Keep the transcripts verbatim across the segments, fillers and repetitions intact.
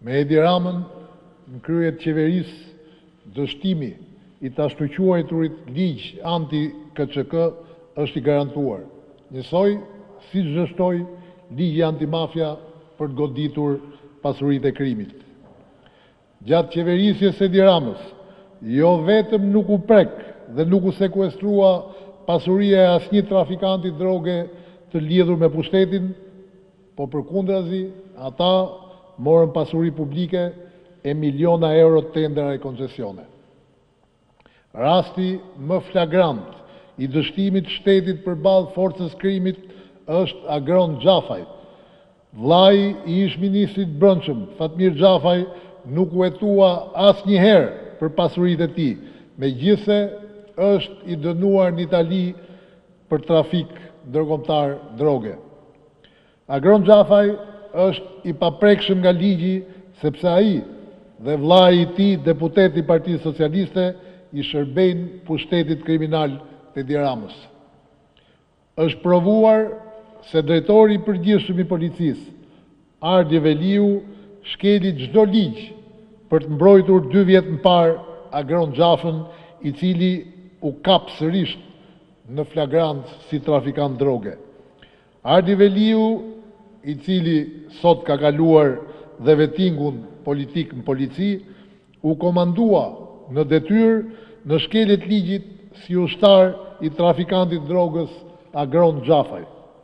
Me Edi Ramën në krye të qeverisë dështimi i tashmëquajturit ligj anti-K Q K është i garantuar, njësoj si zhështoj ligji antimafia për të goditur pasuritë e krimit. Gjatë qeverisjes së Edi Ramës, jo vetëm nuk u prek dhe nuk u sekuestrua pasuria e asnjë trafikanti droge të lidhur me pushtetin, po përkundrazi, ata morën pasuri publike e miliona euro tendera e koncesione. Rasti më flagrant i dështimit shtetit përballë forcës krimit është Agron Xhafaj. Vllai i ish-ministrit brendshëm, Fatmir Xhafaj, nuk u hetua asnjëherë për pasuritë e tij, megjithse është i dënuar në Itali për trafik ndërkombëtar droge. Agron Xhafaj është i paprekshëm nga ligji sepse ai dhe vllai i tij, deputet i Partisë Socialiste, i shërbejnë pushtetit kriminal të Edi Ramës. Është provuar se drejtori i përgjithshëm i policisë, Ardi Veliu, shkeli çdo ligj për të mbrojtur dy vjet më parë Agron Xhafën, i cili u kap sërish në flagrant si trafikant droge. Ardi Veliu, i cili sot ka kaluar dhe vettingun politik në polici, u komandua në detyrë në shkeljet ligjit si ushtar i trafikantit drogës Agron Xhafaj.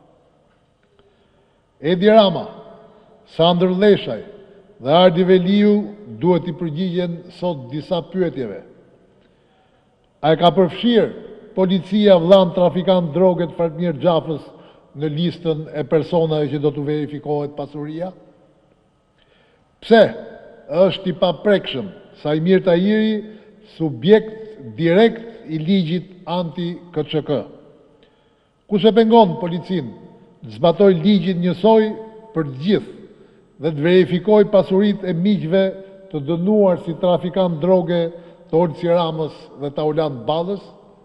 Edi Rama, Sandër Leshaj dhe Ardi Veliu duhet i përgjigjen sot disa pyetjeve. A e ka përfshirë policia vllan trafikant droge të Fatmir Xhafës në listën e personave që do të verifikohet pasuria? Pse është i paprekshëm Sajmir Tahiri subjekt direkt i ligjit anti-K Q K? Kush e pengon policinë të zbatoj ligjin njësoj për të gjithë dhe të verifikoj pasuritë e miqve të dënuar si trafikant droge të Olsi Ramës dhe Taulant Ballës?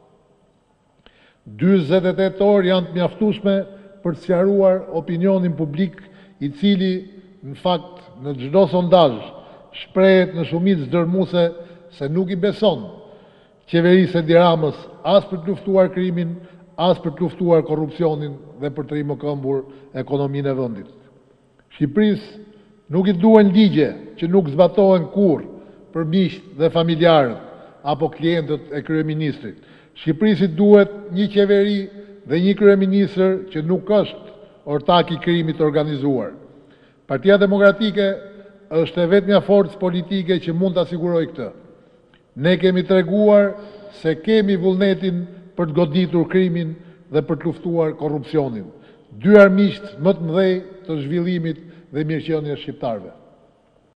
dyzet e tetë orë janë të mjaftueshme për të sqaruar opinionin publik, i cili në fakt në çdo sondazh shprehet në shumicë dërmuese se nuk i beson qeverisë Edi Ramës as për të luftuar krimin, as për të luftuar korrupsionin dhe për të rimëkëmbur ekonominë e vendit. Shqipërisë nuk i duhen ligje që nuk zbatohen kurrë për miqt dhe familjarët apo klientët e kryeministrit. Shqipërisë i duhet një qeveri dhe një kryeministër që nuk është ortak i krimit të organizuar. Partia Demokratike është e vetmja forcë politike që mund të asigurojë këtë. Ne kemi treguar se kemi vullnetin për të goditur krimin dhe për të luftuar korrupsionin, dy armiqt më të mëdhej të zhvillimit dhe mirëqenies shqiptarëve.